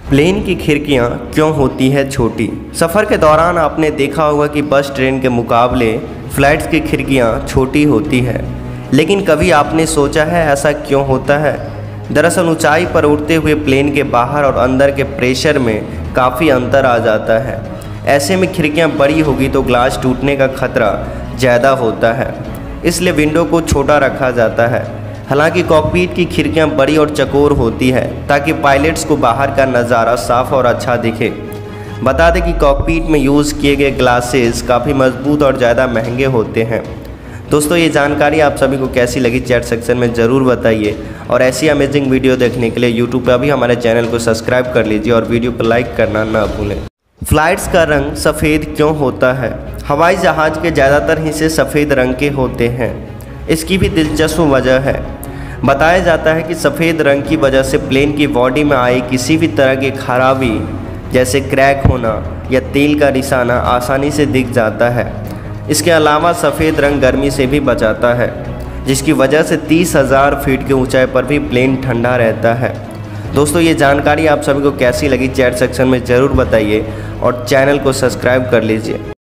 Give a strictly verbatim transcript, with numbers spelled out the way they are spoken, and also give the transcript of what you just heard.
Plane की खिड़कियां क्यों होती है छोटी। सफ़र के दौरान आपने देखा होगा कि बस ट्रेन के मुकाबले फ़्लाइट्स की खिड़कियां छोटी होती है, लेकिन कभी आपने सोचा है ऐसा क्यों होता है। दरअसल ऊंचाई पर उड़ते हुए प्लेन के बाहर और अंदर के प्रेशर में काफ़ी अंतर आ जाता है। ऐसे में खिड़कियां बड़ी होगी तो ग्लास टूटने का खतरा ज़्यादा होता है, इसलिए विंडो को छोटा रखा जाता है। हालांकि कॉकपिट की खिड़कियां बड़ी और चौकोर होती है ताकि पायलट्स को बाहर का नज़ारा साफ और अच्छा दिखे। बता दें कि कॉकपिट में यूज़ किए गए ग्लासेस काफ़ी मजबूत और ज़्यादा महंगे होते हैं। दोस्तों, ये जानकारी आप सभी को कैसी लगी चैट सेक्शन में ज़रूर बताइए, और ऐसी अमेजिंग वीडियो देखने के लिए यूट्यूब पर अभी हमारे चैनल को सब्सक्राइब कर लीजिए और वीडियो पर लाइक करना ना भूलें। फ़्लाइट्स का रंग सफ़ेद क्यों होता है। हवाई जहाज़ के ज़्यादातर हिस्से सफ़ेद रंग के होते हैं। इसकी भी दिलचस्प वजह है। बताया जाता है कि सफ़ेद रंग की वजह से प्लेन की बॉडी में आई किसी भी तरह की खराबी जैसे क्रैक होना या तेल का रिसाना आसानी से दिख जाता है। इसके अलावा सफ़ेद रंग गर्मी से भी बचाता है, जिसकी वजह से तीस हज़ार फीट की ऊंचाई पर भी प्लेन ठंडा रहता है। दोस्तों, ये जानकारी आप सभी को कैसी लगी चैट सेक्शन में ज़रूर बताइए और चैनल को सब्सक्राइब कर लीजिए।